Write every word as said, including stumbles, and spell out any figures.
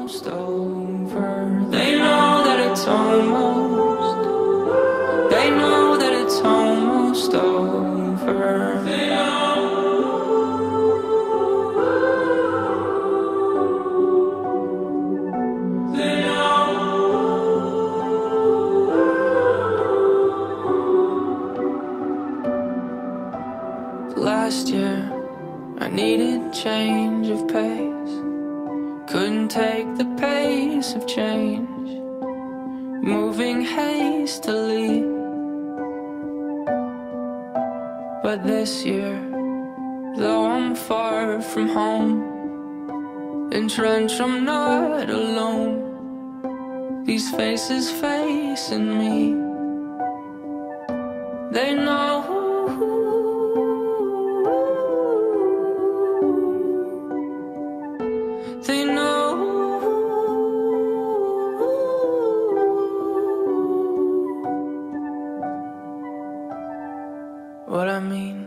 almost over. They know that it's almost. They know that it's almost over. They know. They know. Last year I needed change of pace. Couldn't take the pace of change, moving hastily. But this year, though I'm far from home, entrenched, I'm not alone. These faces facing me, they know. They know what I mean.